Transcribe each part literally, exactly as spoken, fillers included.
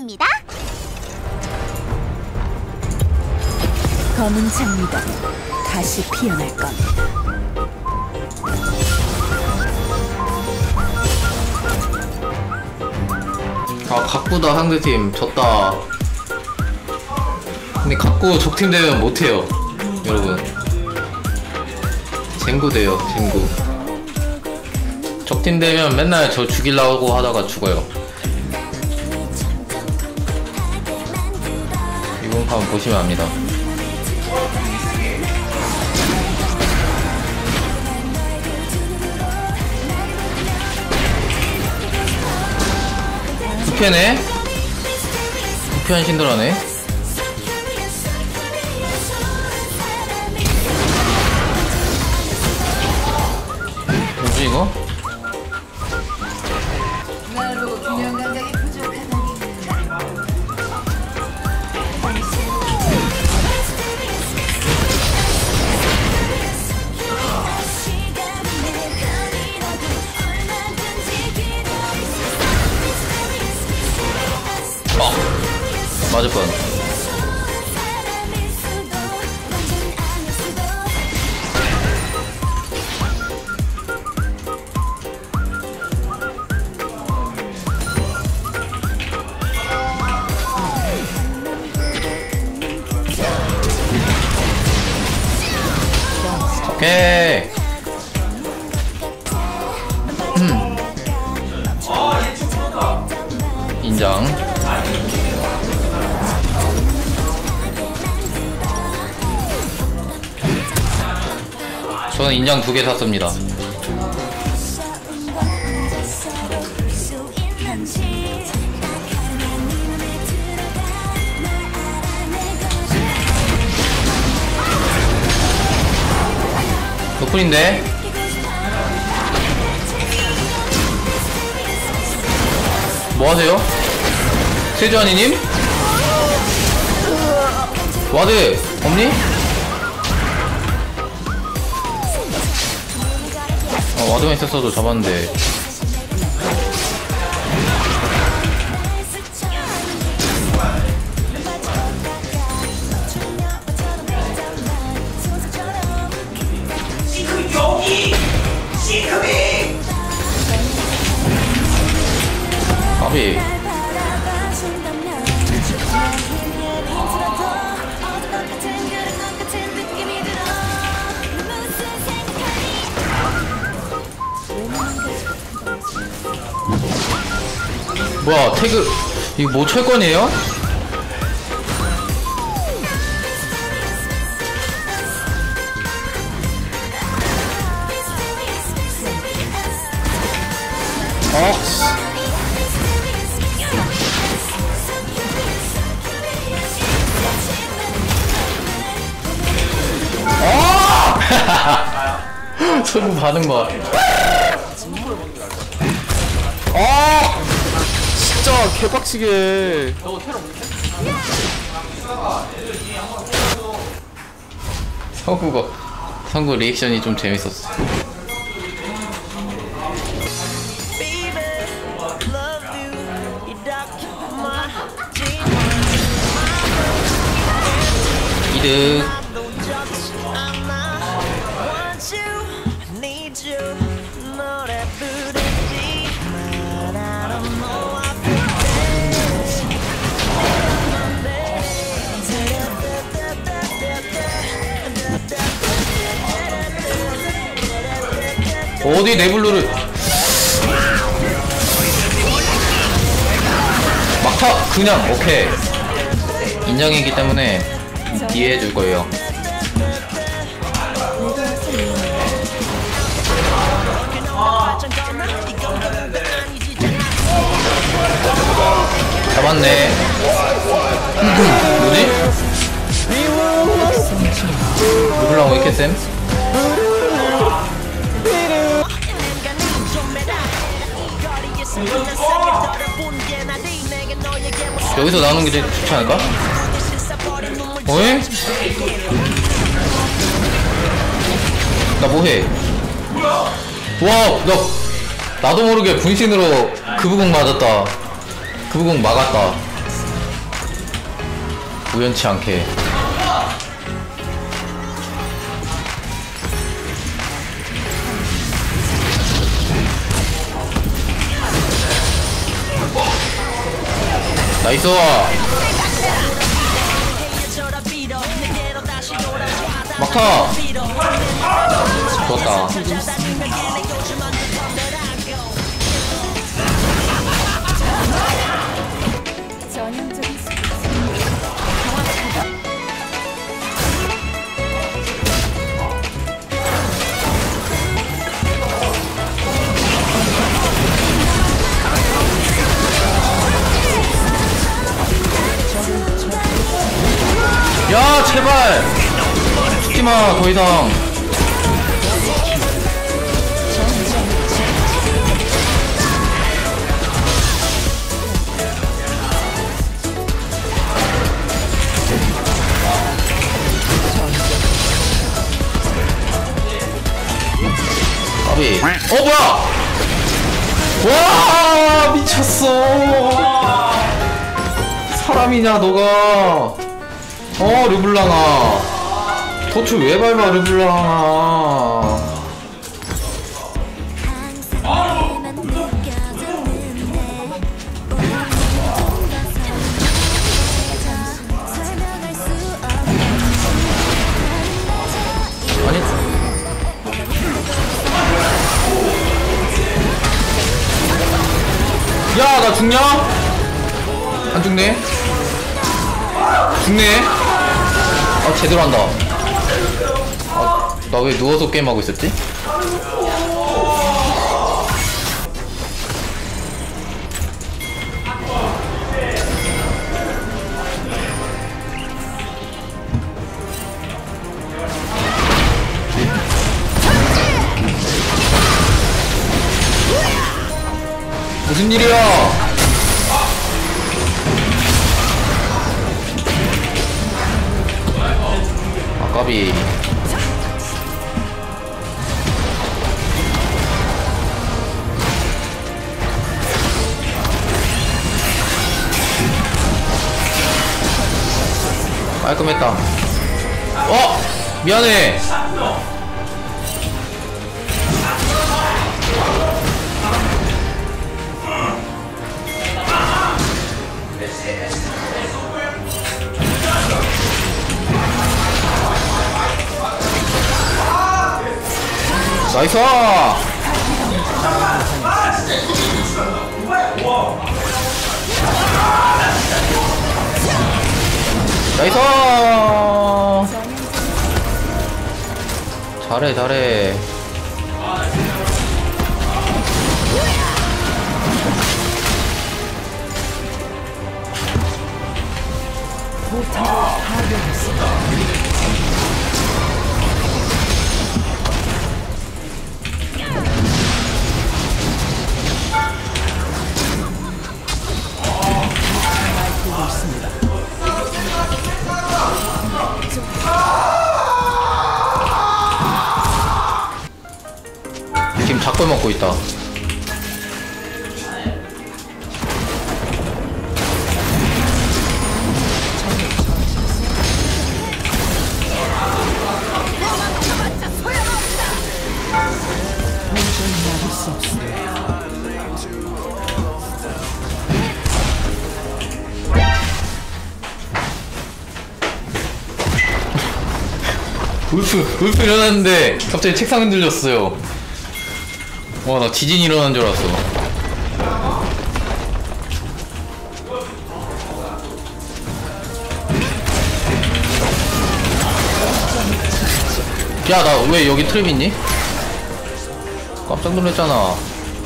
있습니다. 검은 장미가 다시 피어날 겁니다. 아, 각구다. 상대팀 졌다. 근데 각구 적팀 되면 못해요 여러분. 쟁구 돼요. 쟁구. 적팀 되면 맨날 저 죽이려고 하다가 죽어요. 이번 판 보시면 압니다. 부패네? 부패한 신드라네? 뭐지 이거? 날 보고 균형 감각이 부족하다니. 어! 맞을 뻔. 오케이. 음. 인정. 저는 인장 두 개 샀습니다. 노플인데? 뭐하세요? 세주환이님? 와드 없니? 어, 와드만 있었어도 잡았는데. 아비. 뭐야 태그 이거 뭐 철권이에요? 어? 어! 손 받은 거. 어! 진짜 개빡치게. 성구가 성구 리액션이 좀 재밌었어. 이득. 어디 네블루를 막타 그냥 오케이. 인정이기 때문에 이해해줄 거예요. 잡았네. 뭐지? 누굴라고 이렇게 쌤? 여기서 나오는 게 제일 좋지 않을까? 어이? 나 뭐해? 와, 나 나도 모르게 분신으로 그부공 맞았다. 그부공 막았다. 우연치 않게. 나이스. 막타. 좋았다. 전형적인 스포츠. 야 제발 죽지마 더 이상. 까비. 어 뭐야 와 미쳤어. 사람이냐 너가. 어 르블랑아 도추 왜 밟아 르블랑아. 아니 야 나 죽냐? 안 죽네? 죽네? 아 제대로 한다. 아, 나 왜 누워서 게임하고 있었지? 무슨 일이야? 까비. 깔끔했다. 어! 미안해. 나이스! 나이스! 잘해 잘해. 지금 작골 먹고 있다. 울프, 울프 일어났는데 갑자기 책상 흔들렸어요. 와, 나 지진 일어난 줄 알았어. 야, 나 왜 여기 트랩 있니? 깜짝 놀랐잖아.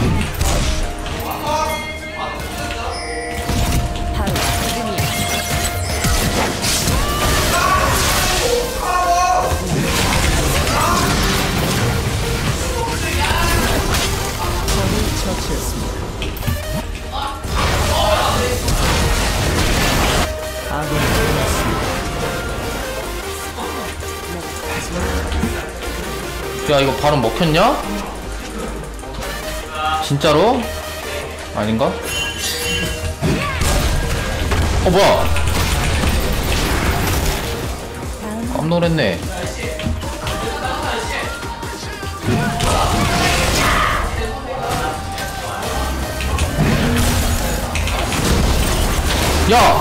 야, 이거 바로 먹혔냐? 진짜로? 아닌가? 어, 뭐야? 깜놀했네. 야!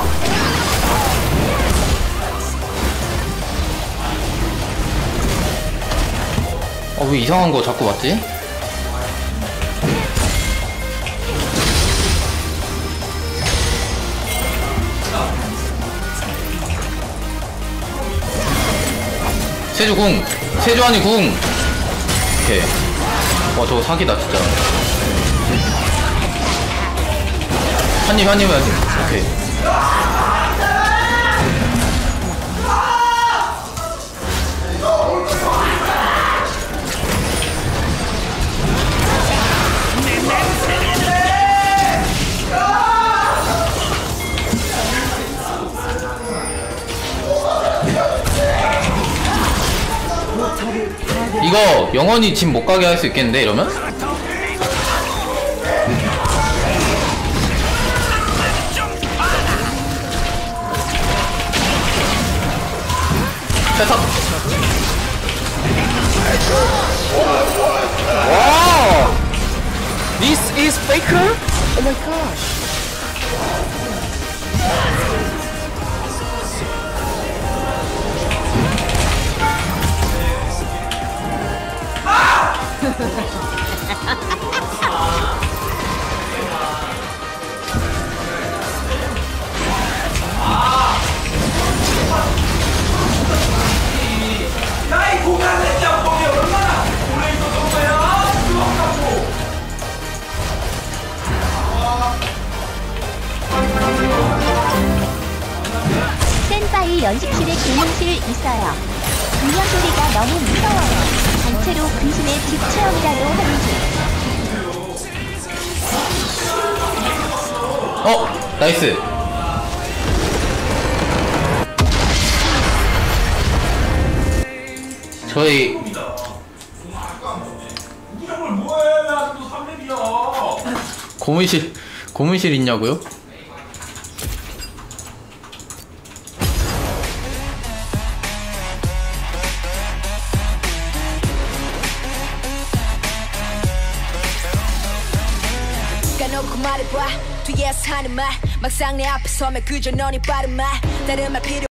어, 왜 이상한 거 자꾸 맞지? 세주 궁! 세주 아니 궁! 오케이. 와, 저거 사기다, 진짜. 한입, 한입 해야지. 오케이. 이거 영원히 집 못 가게 할 수 있겠는데 이러면? 됐어. 와! This is faker? Oh my gosh. 나이 고간의 짬뽕이 얼마나 오래 있었던 거야? 센파이 연습실에 교문실 있어요. 분명 소리가 너무 무서워요. 단체로 근심의 집 체험이라도 하는지. 어! 나이스! 저희 무정을 뭐해? 나 아직도 삼 렙이야. 고문실 고문실 있냐고요? 까놓고 말해봐 뒤에서 하는 말 막상 내 앞에 서면 그저 너니 빠른 말 다른 말 필요